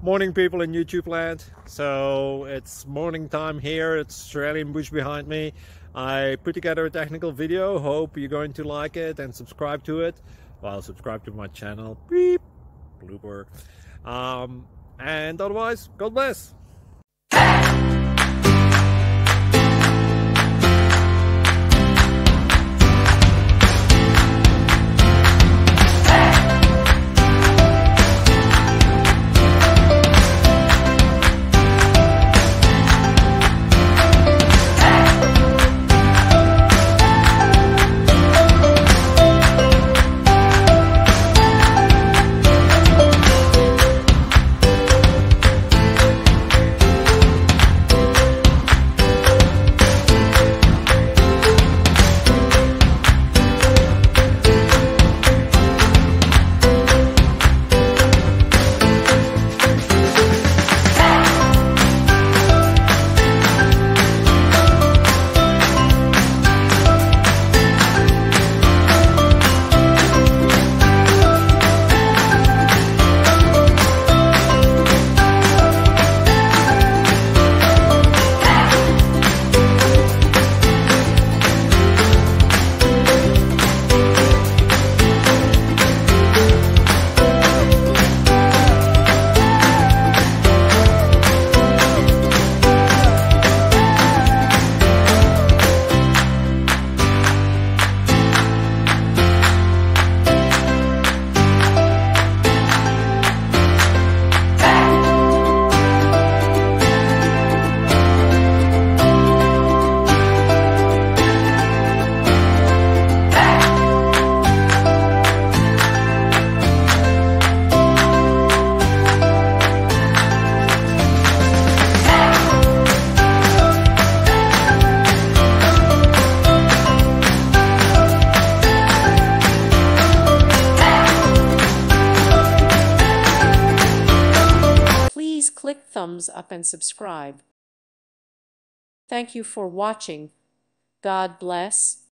Morning, people in YouTube land. So it's morning time here. It's Australian bush behind me. I put together a technical video. Hope you're going to like it and subscribe to it. Well, subscribe to my channel. Beep. Blooper. And otherwise, God bless. Click thumbs up and subscribe. Thank you for watching. God bless.